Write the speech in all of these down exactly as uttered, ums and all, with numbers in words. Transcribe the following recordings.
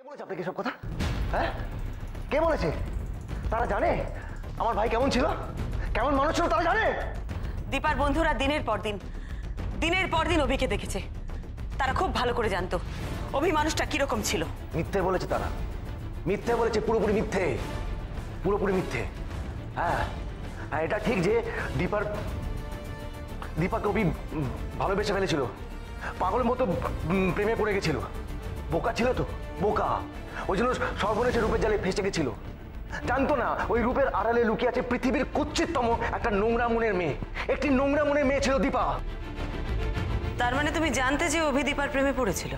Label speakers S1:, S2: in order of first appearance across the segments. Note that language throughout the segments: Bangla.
S1: বলেছে আপনাকে সব কথা? হ্যাঁ, কে বলেছে? তারা জানে আমার ভাই কেমন ছিল, কেমন মানুষ ছিল, তারা জানে।
S2: দীপার বন্ধুরা দিনের পর দিন দিনের পর দিন অভিকে দেখেছে। তারা খুব ভালো করে জানতো অভি মানুষটা কিরকম ছিল।
S1: মিথ্যে বলেছে তারা, মিথ্যে বলেছে, পুরোপুরি মিথ্যে, পুরোপুরি মিথ্যে। হ্যাঁ হ্যাঁ, এটা ঠিক যে দীপার দীপাকে অভি ভালোবেসে ফেলেছিল, পাগলের মতো প্রেমে পড়ে গেছিল। বোকা ছিল তো, বোকা, ওই জন্য সর্বনেশে রূপের জালে ফেসে গেছিল। জানতো না ওই রূপের আড়ালে লুকিয়ে আছে পৃথিবীর কুৎসিততম একটা নোংরা মনের মেয়ে। একটি নোংরা মনের মেয়ে ছিল দীপা।
S2: তার মানে তুমি জানতে যে অভি দীপার প্রেমে পড়েছিল?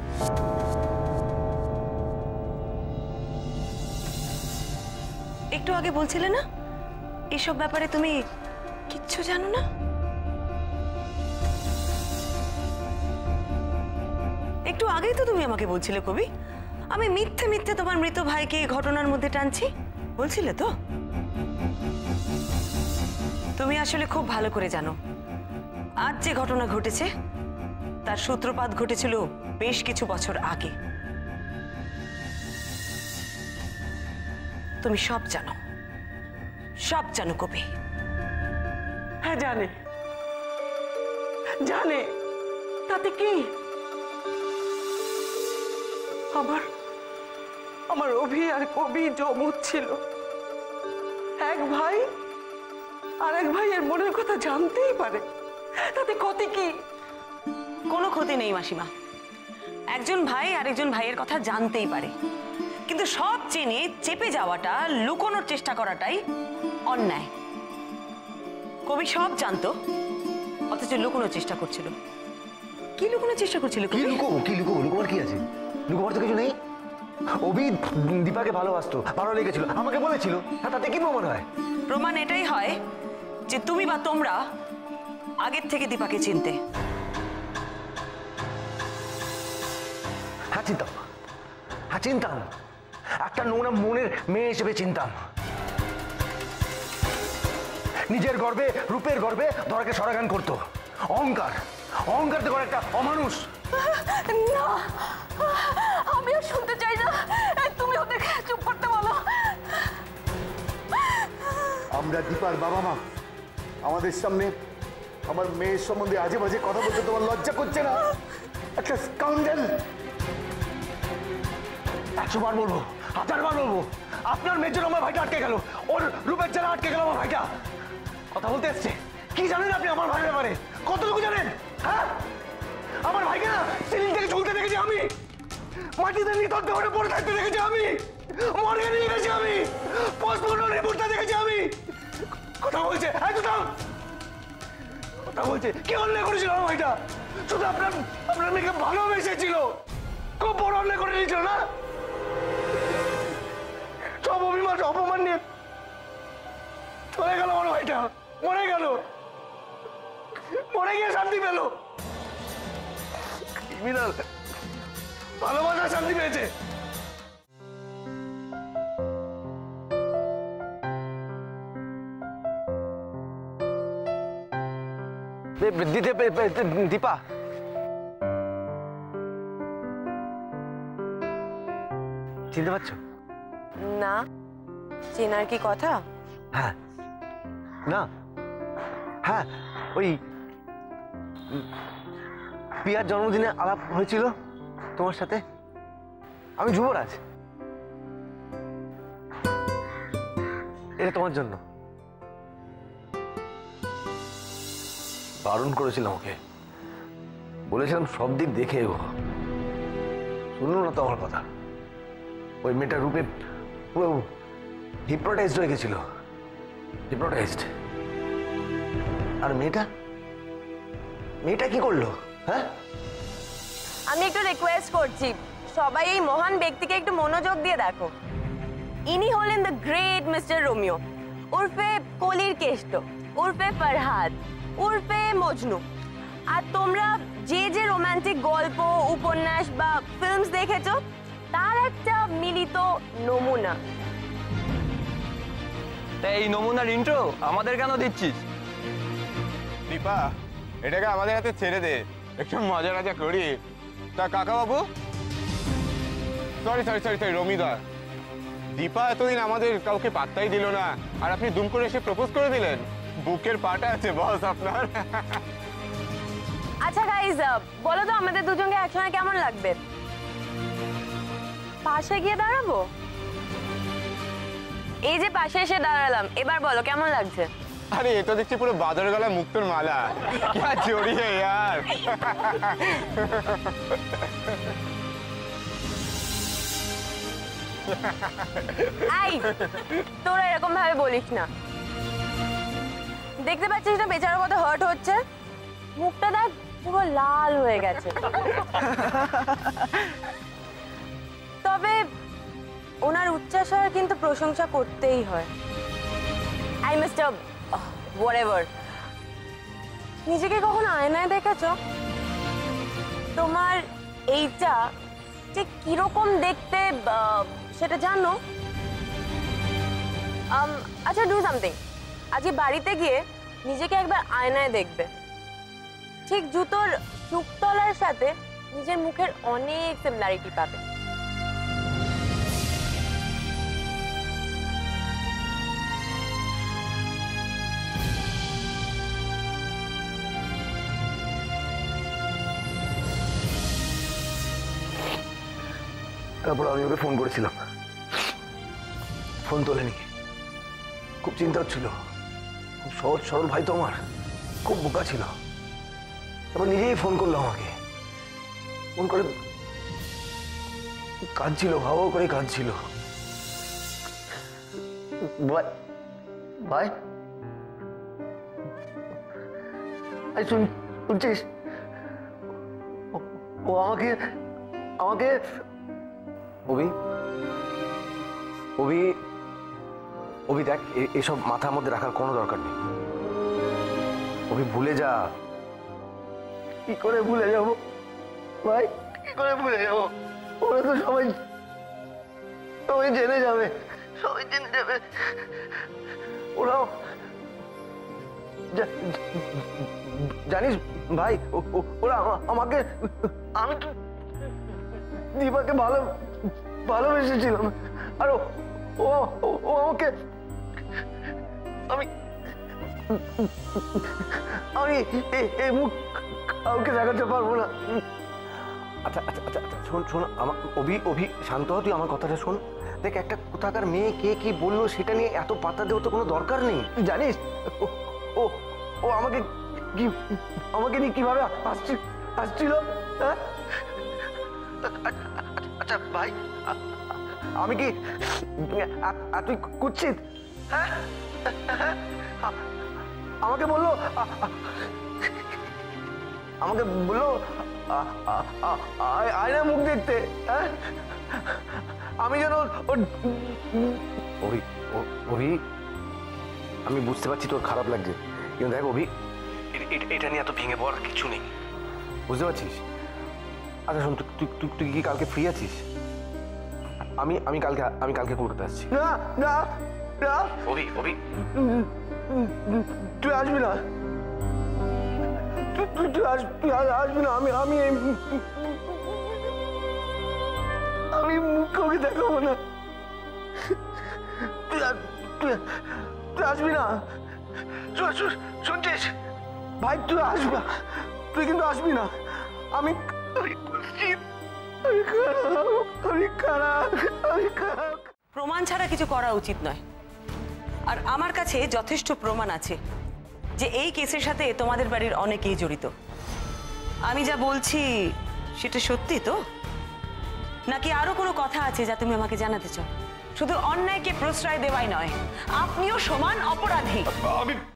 S2: একটু আগে বলছিলে না এসব ব্যাপারে তুমি কিচ্ছু জানো না? একটু আগেই তো তুমি আমাকে বলছিলে কবি আমি মিথ্যে মিথ্যে তোমার মৃত ভাইকে এই ঘটনার মধ্যে টানছি, বলছিলে তো? তুমি আসলে খুব ভালো করে জানো আজ যে ঘটনা ঘটেছে তার সূত্রপাত ঘটেছিল বেশ কিছু বছর আগে। তুমি সব জানো, সব জানো কবি।
S3: হ্যাঁ জানে, জানে, তাতে কি? আমার আমার অভি আর কবি জমজ ছিল। এক ভাই আর এক ভাইয়ের মনের কথা জানতেই পারে, তাতে ক্ষতি কি?
S2: কোনো ক্ষতি নেই মাসিমা, একজন ভাই আরেকজন ভাইয়ের কথা জানতেই পারে, কিন্তু সব জেনে চেপে যাওয়াটা, লুকোনোর চেষ্টা করাটাই অন্যায়। কবি সব জানতো অথচ লুকোনোর চেষ্টা করছিল। কি লুকোনোর চেষ্টা করছিল?
S1: কি লুকোবো, কি লুকোবো? লুকোবার কি আছে? লুকোবার তো কিছু নেই। অভি দীপাকে ভালোবাসতো, ভালো লেগেছিল, আমাকে বলেছিল। তাতে কি প্রমাণ হয়?
S2: প্রমাণ এটাই হয় যে তুমি বা তোমরা আগের থেকে দীপাকে চিনতে।
S1: হ্যাঁ চিনতাম, হ্যাঁ চিনতাম, একটা নোংরা মনের মেয়ে হিসেবে চিনতাম। নিজের গর্বে, রূপের গর্বে ধরাকে সরাগান করতো। অহংকার, অহংকার তো করে একটা অমানুষ।
S4: না, আমিও শুনতে চাই না, তুমি ওদের চুপ করতে বলো।
S5: আমরা দীপার বাবা মা, আমাদের সামনে আমার মেয়ের সম্বন্ধে আজে বাজে কথা বলতে তোমার লজ্জা করছে না? একটা স্কাউন্ডেল।
S1: একশো বার বলবো, হাজার বার বলবো, আপনার মেয়ের জন্য আমার ভাইটা আটকে গেল, ওর রূপের জন্য আটকে গেল আমার ভাইটা। কথা বলতে এসছে, কি জানেন আপনি আমার ভাইয়ের ব্যাপারে? কতটুকু জানেন? হ্যাঁ, আমার ভাইকে না সিলিং থেকে ঝুলতে দেখেছি আমি, মাটিতে নিতর দেওয়াটা পড়ে থাকতে দেখেছি আমি, মর্গে নিয়ে গেছি আমি, পোস্টমর্টম রিপোর্টটা দেখেছি আমি। কথা বলছে, একদম কথা বলছে। কি অন্যায় করেছিল আমার ভাইটা? শুধু আপনার আপনার মেয়েকে ভালোবেসেছিল, খুব বড় অন্যায় করে নিয়েছিল না? সব অভিমান অপমান নিয়ে চলে গেল আমার ভাইটা, মরে গেল, মরে গিয়ে শান্তি পেল। ক্রিমিনাল ভালোবাসা শান্তি পেয়েছে। দীপা, চিনতে পারছো?
S4: না, চেনার কি কথা?
S1: হ্যাঁ, না, হ্যাঁ, ওই পিয়ার জন্মদিনে আলাপ হয়েছিল তোমার সাথে। আমি যুবরাজ, এটা তোমার জন্য। বারণ করেছিলাম ওকে, বলেছিলাম সব দিক দেখে এগো, শুনলো না তো আমার কথা। ওই মেয়েটার রূপে পুরো হিপনোটাইজড হয়ে গেছিল, হিপনোটাইজড। আর মেয়েটা মেয়েটা কি করলো? হ্যাঁ,
S4: আমি একটু রিকোয়েস্ট করছি, সবাই এই মহান ব্যক্তিকে একটু মনোযোগ দিয়ে দেখো। ইনি হলেন দ্য গ্রেট মিস্টার রোমিও, উর্ফে কলির কেষ্ট, উর্ফে ফরহাদ, উর্ফে মজনু। আর তোমরা যে যে রোমান্টিক গল্প, উপন্যাস বা ফিল্মস দেখেছো তার একটা মিলিত নমুনা।
S6: এই নমুনার ইন্ট্রো আমাদের কেন দিচ্ছিস?
S7: দীপা, এটাকে আমাদের হাতে ছেড়ে দে, একটু মজা রাজা করি। তা কাকা বাবু, সরি সরি সরি সরি রমিদা, দীপা এতদিন আমাদের কাউকে পাত্তাই দিল না, আর আপনি দুম করে এসে প্রপোজ করে দিলেন। বুকের পাটা আছে বস আপনার।
S4: আচ্ছা গাইজ, বলো তো আমাদের দুজনকে একসঙ্গে কেমন লাগবে? পাশে গিয়ে দাঁড়াবো? এই যে পাশে এসে দাঁড়ালাম, এবার বলো কেমন লাগছে?
S7: আরে এটা দেখছি পুরো বাদর গলা মুক্তোর মালা। क्या जोड़ी है यार।
S4: আই, তোরা এরকম ভাবে বলিস না। দেখতে পাচ্ছিস না বেচারার কত হার্ট হচ্ছে? মুখটা দেখ পুরো লাল হয়ে গেছে। তবে ওনার উচ্চাশয়ের কিন্তু প্রশংসা করতেই হয়। আই মিস্টার হোয়াটএভার, নিজেকে কখনো আয়নায় দেখেছো? তোমার এইটা যে কিরকম দেখতে সেটা জানো? আচ্ছা, ডু সামথিং। আজকে বাড়িতে গিয়ে নিজেকে একবার আয়নায় দেখবে। ঠিক জুতোর সুকতলার সাথে নিজের মুখের অনেক সিমিলারিটি পাবে।
S1: তারপর আমি ওকে ফোন করেছিলাম, ফোন তোলেনি। খুব চিন্তা হচ্ছিল। খুব সহজ সরল ভাই তো আমার, খুব বোকা ছিল। তারপর নিজেই ফোন করলো আমাকে, ফোন করে কাঁদছিল, ভাবো করে কাঁদছিল। ভাই ভাই শুনছিস? ও আমাকে আমাকে অভি অভি অভি দেখ, এসব মাথার মধ্যে রাখার কোনো দরকার নেই। অভি ভুলে যা। কি করে ভুলে যাবো ভাই, কি করে ভুলে যাবো? ওরা তো সবাই সবাই জেনে যাবে, সবাই জেনে যাবে। ওরাও জানিস ভাই, ওরা আমাকে, আমি তো দীপাকে ভালো ভালোবেসেছিলাম, আর ও ও আমাকে, আমি আমি এই মুখ কাউকে দেখাতে পারবো না। আচ্ছা আচ্ছা আচ্ছা আচ্ছা শোন শোন আমার অভি অভি শান্ত হ, তুই আমার কথাটা শোন। দেখ, একটা কোথাকার মেয়ে কে কি বললো সেটা নিয়ে এত পাত্তা দেওয়ার তো কোনো দরকার নেই। জানিস ও ও আমাকে কি আমাকে নিয়ে কিভাবে হাসছিল হাসছিল হ্যাঁ? আচ্ছা ভাই, আমি কি তুই কুচ্ছিত? হ্যাঁ, আমাকে বললো আমাকে বললো আয়না মুখ দেখতে। হ্যাঁ, আমি যেন অভি অভি আমি বুঝতে পারছি তোর খারাপ লাগছে, কিন্তু দেখ অভি, এটা নিয়ে এত ভেঙে পড়ার কিছু নেই, বুঝতে পারছিস? আচ্ছা শোন, তুই তুই তুই কি কালকে ফ্রি আছিস? আমি আমি কালকে আমি কালকে কলকাতা আসছি। না না না অভি অভি তুই আসবি না, তুই তুই তুই আসবি না। আমি আমি আমি মুখ কাউকে দেখাবো না। তুই তুই তুই আসবি না, শুনছিস ভাই? তুই আসবি না, তুই কিন্তু আসবি না। আমি
S2: প্রমাণ ছাড়া কিছু করা উচিত নয়, আর আমার কাছে যথেষ্ট প্রমাণ আছে যে এই কেসের সাথে তোমাদের বাড়ির অনেকেই জড়িত। আমি যা বলছি সেটা সত্যি তো, নাকি আরো কোনো কথা আছে যা তুমি আমাকে জানাতে চাও? শুধু অন্যায়কে প্রশ্রয় দেওয়াই নয়, আপনিও সমান অপরাধী।
S1: আমি